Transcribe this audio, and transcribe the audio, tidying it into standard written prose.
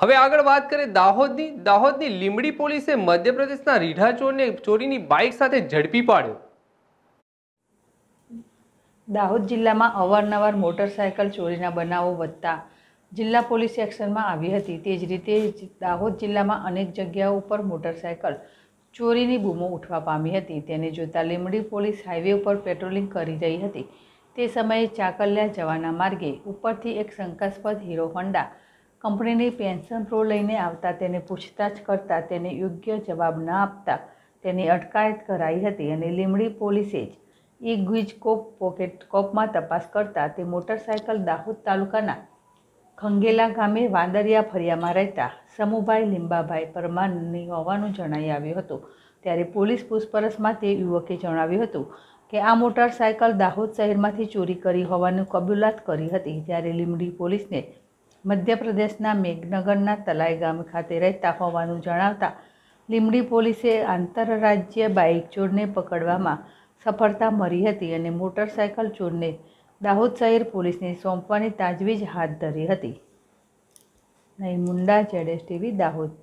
હવે આગળ વાત કરીએ દાહોદની લીંબડી પોલીસે મધ્યપ્રદેશના રીઢા ચોરને ચોરીની બાઇક સાથે ઝડપી પાડ્યો। દાહોદ જિલ્લામાં અવારનવાર મોટરસાયકલ ચોરીના બનાવો વધતા જિલ્લા પોલીસ એક્શનમાં આવી હતી। તે જ રીતે દાહોદ જિલ્લામાં અનેક જગ્યાઓ પર મોટરસાયકલ ચોરીની બૂમો ઉઠવા પામી હતી। તેને જોતા લીંબડી પોલીસ હાઈવે ઉપર પેટ્રોલિંગ કરી રહી હતી। તે સમયે ચાકલિયા જવાના માર્ગે ઉપરથી એક શંકાસ્પદ હીરો હોન્ડા કંપનીની પેન્શન પ્રો લઈને આવતા તેને પૂછતાછ કરતા તેને યોગ્ય જવાબ ન આપતા તેની અટકાયત કરાઈ હતી અને લીંબડી પોલીસે જ ગુજકોપ પોકેટકોપમાં તપાસ કરતા તે મોટરસાયકલ દાહોદ તાલુકાના ખંગેલા ગામે વાંદરિયા ફળિયામાં રહેતા સમુભાઈ લીંબાભાઈ પરમારની હોવાનું જણાઈ આવ્યું હતું। ત્યારે પોલીસ પૂછપરછમાં તે યુવકે જણાવ્યું હતું કે આ મોટરસાયકલ દાહોદ શહેરમાંથી ચોરી કરી હોવાની કબૂલાત કરી હતી। ત્યારે લીંબડી પોલીસને મધ્યપ્રદેશના મેઘનગરના તલાઈ ગામ ખાતે રહેતા હોવાનું જણાવતા લીંબડી પોલીસે આંતરરાજ્ય બાઇક ચોરને પકડવામાં સફળતા મળી હતી અને મોટરસાયકલ ચોરને દાહોદ શહેર પોલીસને સોંપવાની તાજવીજ હાથ ધરી હતી। નઈ મુંડા ZSTV દાહોદ।